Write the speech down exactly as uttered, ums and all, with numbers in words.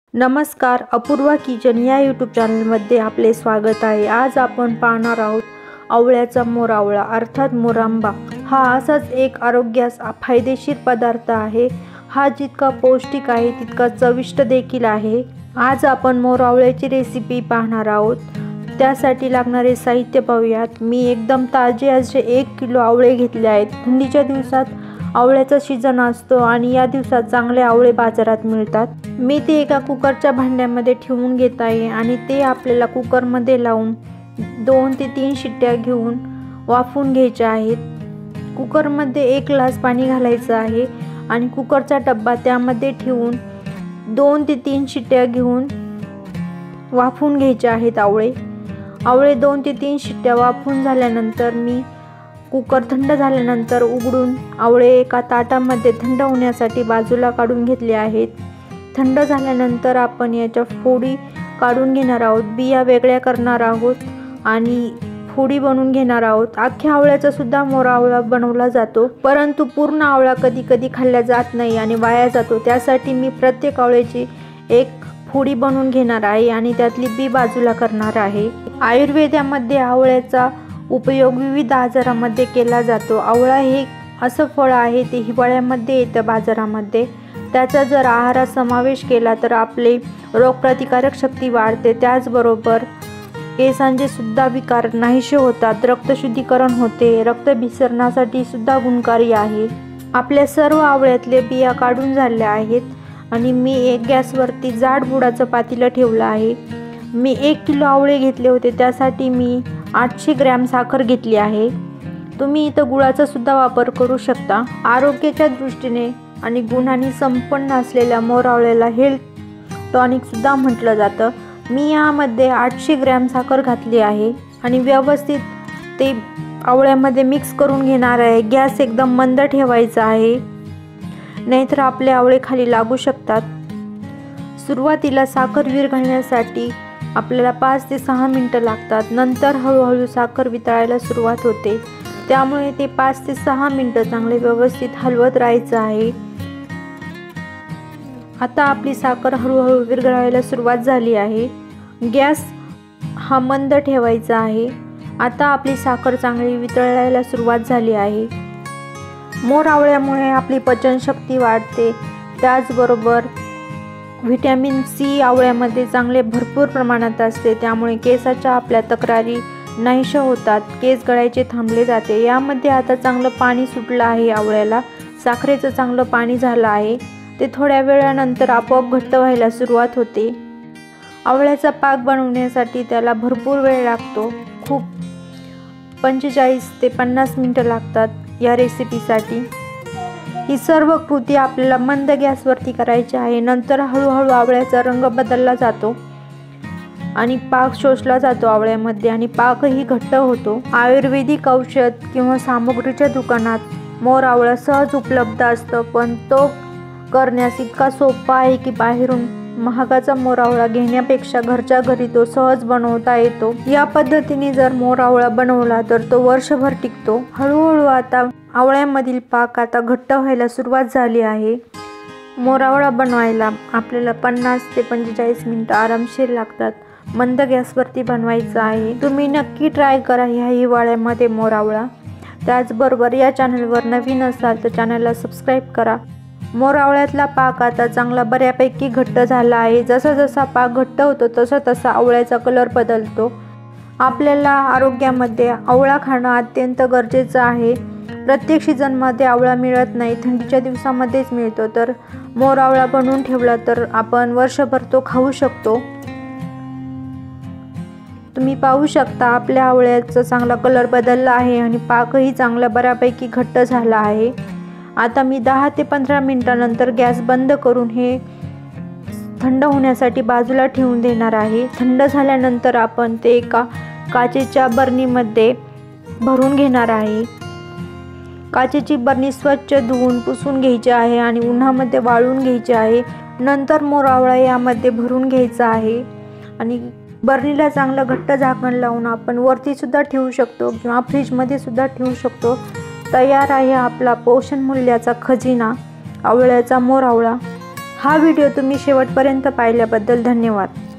नमस्कार, अपूर्वा किचन या यूट्यूब चॅनलमध्ये आपले स्वागत आहे। आज आपण पाहणार आहोत आवळ्याचा मोरावळा अर्थात मोरांबा। हा असाच एक आरोग्यास फायदेशीर पदार्थ आहे। हा जितका पौष्टिक आहे तितका चविष्ट देखील आहे। आज आपण मोरावळ्याची रेसिपी पाहणार आहोत। त्यासाठी लागणारे साहित्य पाहूयात। मी एकदम ताजे असे एक किलो आवळे घेतले आहेत। थंडीच्या दिवसात आवळ्याचा सीजन असतो आणि या दिवसात चांगले आवळे बाजारात मिळतात। मी ते एका कुकरच्या भांड्यामध्ये ठेवून घेत आहे आणि ते आपल्याला कुकरमध्ये लावून दोन ते तीन शिट्ट्या घेऊन वाफवून घ्यायचे आहेत। कुकरमध्ये एक ग्लास पाणी घालायचं आहे आणि कुकरचा डब्बा त्यामध्ये ठेवून दोन ते तीन शिट्ट्या घेऊन वाफवून घ्यायचे आहेत। आवळे आवळे दोन ते तीन शिट्ट्या वाफवून झाल्यानंतर मी कुकर थंड झाल्यानंतर उघडून आवळे एका ताटामध्ये थंड होण्यासाठी बाजूला काढून घेतले आहेत। थंड झाल्यानंतर आपण याच्या फोडी काढून घेणार आहोत, बिया वेगळ्या करणार आहोत आणि फोडी बनवून घेणार आहोत। अख्ख्या आवळ्याचा सुद्धा मोरावळा बनवला जातो, परंतु पूर्ण आवळा कधी कधी खाल्ला जात नाही आणि वाया जातो। त्यासाठी मी प्रत्येक आवळ्याची एक फोडी बनवून घेणार आहे आणि त्यातली बी बाजूला करणार आहे। आयुर्वेदामध्ये आवळ्याचा उपयोग विविध आजारामध्ये केला जातो। आवळा हे असं फळ आहे ते हिवाळ्यामध्ये येतं बाजारामध्ये। त्याचा जर आहारात समावेश केला तर आपले रोगप्रतिकारक शक्ती वाढते। त्याचबरोबर केसांचे सुद्धा विकार नाहीसे होतात, रक्तशुद्धीकरण होते, रक्तभिसरणासाठी सुद्धा गुणकारी आहे। आपल्या सर्व आवळ्यातले बिया काढून झाल्या आहेत आणि मी एक गॅसवरती जाड बुडाचं पातेलं ठेवलं आहे। मी एक किलो आवळे घेतले होते, त्यासाठी मी आठशे ग्रॅम साखर घेतली आहे। तुम्ही इथं गुळाचा सुद्धा वापर करू शकता। आरोग्याच्या दृष्टीने आणि गुणांनी संपन्न असलेल्या मोरावळ्याला हेल्थ टॉनिक सुद्धा म्हटलं जातं। मी यामध्ये आठशे ग्रॅम साखर घातली आहे आणि व्यवस्थित ते आवळ्यामध्ये मिक्स करून घेणार आहे। गॅस एकदम मंद ठेवायचा आहे, नाहीतर आपले आवळे खाली लागू शकतात। सुरुवातीला साखर विरघळण्यासाठी आपल्याला पाच ते सहा मिनिटं लागतात, नंतर हळूहळू साखर वितळायला सुरुवात होते। त्यामुळे ते पाच ते सहा मिनिटं चांगले व्यवस्थित हलवत राहायचं आहे। आता आपली साखर हळूहळू विरघळायला सुरुवात झाली आहे। गॅस हा मंद ठेवायचा आहे। आता आपली साखर चांगली वितळायला सुरुवात झाली आहे। मोरावळ्यामुळे आपली पचनशक्ती वाढते, त्याचबरोबर व्हिटॅमिन सी आवळ्यामध्ये चांगले भरपूर प्रमाणात असते। त्यामुळे केसाच्या आपल्या तक्रारी नाहीशा होतात, केस गळायचे थांबले जाते। यामध्ये आता चांगलं पाणी सुटलं आहे आवळ्याला, साखरेचं चांगलं पाणी झालं आहे। ते थोड्या वेळानंतर आपोआप घट्ट व्हायला सुरुवात होते। आवळ्याचा पाक बनवण्यासाठी त्याला भरपूर वेळ लागतो, खूप पंचेचाळीस ते पन्नास मिनटं लागतात या रेसिपीसाठी। ही सर्व कृती आपल्याला मंद गॅसवरती करायची आहे। नंतर हळूहळू आवळ्याचा रंग बदलला जातो आणि पाक शोषला जातो आवळ्यामध्ये आणि पाकही घट्ट होतो। आयुर्वेदिक औषध किंवा सामग्रीच्या दुकानात मोरावळा सहज उपलब्ध असतं, पण तो करण्यास इतका सोपा आहे की बाहेरून महागाचा मोरावळा घेण्यापेक्षा घरच्या घरी तो सहज बनवता येतो। या पद्धतीने जर मोरावळा बनवला तर तो वर्षभर टिकतो। हळूहळू आता आवळ्यामधील पाक आता घट्ट व्हायला सुरुवात झाली आहे। मोरावळा बनवायला आपल्याला पन्नास ते पंचेचाळीस मिनिटं आरामशीर लागतात। मंद गॅसवरती बनवायचं आहे। तुम्ही नक्की ट्राय करा ह्या हिवाळ्यामध्ये मोरावळा। त्याचबरोबर या चॅनलवर नवीन असाल तर चॅनलला सबस्क्राईब करा। मोरावळ्यातला पाक आता चांगला बऱ्यापैकी घट्ट झाला आहे। जसा जसा पाक घट्ट होतो तसा तसा आवळ्याचा कलर बदलतो। आपल्याला आरोग्यामध्ये आवळा खाणं अत्यंत गरजेचं आहे। प्रत्येक सीझनमध्ये आवळा मिळत नाही, थंडीच्या दिवसामध्येच मिळतो। तर मोरावळा बनवून ठेवला तर आपण वर्षभर तो खाऊ शकतो। तुम्ही पाहू शकता आपल्या आवळ्याचा चांगला कलर बदलला आहे आणि पाकही चांगला बऱ्यापैकी घट्ट झाला आहे। आता मी दहा ते पंधरा मिनिटानंतर गॅस बंद करून हे थंड होण्यासाठी बाजूला ठेवून देणार आहे। थंड झाल्यानंतर आपण ते एका काचेच्या बरणीमध्ये भरून घेणार आहे। काचेची बरणी स्वच्छ धुवून पुसून घ्यायची आहे आणि उन्हामध्ये वाळून घ्यायची आहे। नंतर मोरावळा यामध्ये भरून घ्यायचा आहे आणि बरणीला चांगलं घट्ट झाकण लावून आपण वरती सुद्धा ठेवू शकतो किंवा फ्रीजमध्ये सुद्धा ठेवू शकतो। तयार आहे आपला पोषण मूल्याचा खजिना आवळ्याचा मोरावळा। हा व्हिडिओ तुम्ही शेवटपर्यंत पाहिल्याबद्दल धन्यवाद.